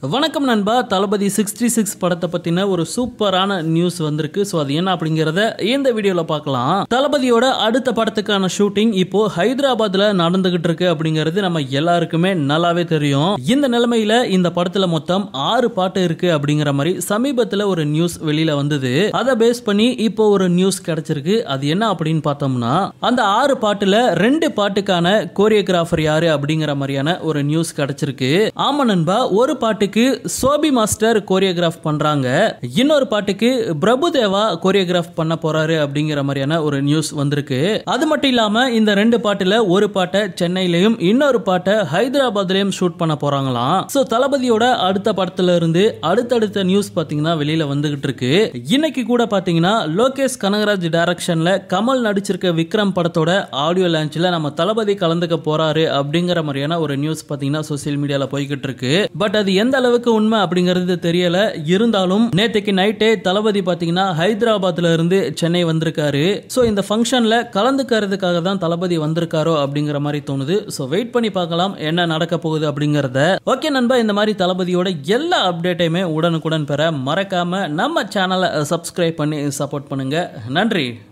வணக்கம் நண்பா. தளபதி 66 படத்தை பத்தின ஒரு சூப்பரான நியூஸ் வந்திருக்கு. சோ அது என்ன அப்படிங்கறத இந்த வீடியோல பார்க்கலாம். தளபதியோட அடுத்த படத்துக்கான ஷூட்டிங் இப்போ ஹைதராபாத்ல நடந்துகிட்டு இருக்கு அப்படிங்கிறது நம்ம எல்லாருக்குமே நல்லாவே தெரியும். இந்த நிலைமையில இந்த படத்துல மொத்தம் 6 பாட்டு இருக்கு அப்படிங்கிற மாதிரி சமீபத்துல ஒரு நியூஸ் வெளியில வந்தது. அதை பேஸ் பண்ணி இப்போ ஒரு நியூஸ் கிடைச்சிருக்கு. அது என்ன அப்படின்னு பார்த்தோம்னா, அந்த 6 பாட்டுல 2 பாட்டுக்கான கோரியோகிராஃபர் யாரு அப்படிங்கிற மாதிரியான ஒரு நியூஸ் கிடைச்சிருக்கு. ஆமா நண்பா, ஒரு பாட்டுக்கு சோபி மாஸ்டர் கோரியோகிராஃப் பண்றாங்க, இன்னொரு பாட்டுக்கு பிரபுதேவா கோரியோகிராஃப் பண்ண போறாரு அப்படிங்கிற மாதிரியான ஒரு நியூஸ் வந்திருக்கு. அது மட்டும் இல்லாம இந்த 2 பாட்டுல ஒரு பாட்டை சென்னையிலையும் இன்னொரு பாட்டை ஹைதராபாத்லயும் ஷூட் பண்ண போறாங்களாம். சோ தளபதியோட அடுத்த படத்துல இருந்து அடுத்தடுத்த நியூஸ் பாத்தீங்கன்னா வெளியில வந்துகிட்டு இருக்கு. இன்னைக்கு கூட பாத்தீங்கன்னா லோகேஷ் கனகராஜ் டைரக்ஷன்ல கமல் நடிச்சிருக்க விக்ரம் படத்தோட ஆடியோ லான்ச்ல நம்ம தளபதி கலந்துக்க போறாரு அப்படிங்கிற மாதிரியான ஒரு நியூஸ் பாத்தீங்கன்னா சோசியல் மீடியால போய்கிட்டு இருக்கு. பட் அது எந்த அளவுக்கு உண்மை அப்படிங்கிறது தெரியல. இருந்தாலும் நேற்றுக்கு நைட்டே தளபதி பாத்தீங்கன்னா ஹைதராபாத்ல இருந்து சென்னை வந்திருக்காரு. சோ இந்த ஃபங்க்ஷன்ல கலந்துக்கிறதுக்காக தான் தளபதி வந்திருக்காரோ அப்படிங்கிற மாதிரி தோணுது. சோ வெயிட் பண்ணி பார்க்கலாம் என்ன நடக்க போகுது அப்படிங்கறத. ஓகே நண்பா, இந்த மாதிரி தளபதியோட எல்லா அப்டேட்டையுமே உடனுக்குடன் பெற மறக்காம நம்ம சேனலை சப்ஸ்கிரைப் பண்ணி சப்போர்ட் பண்ணுங்க. நன்றி.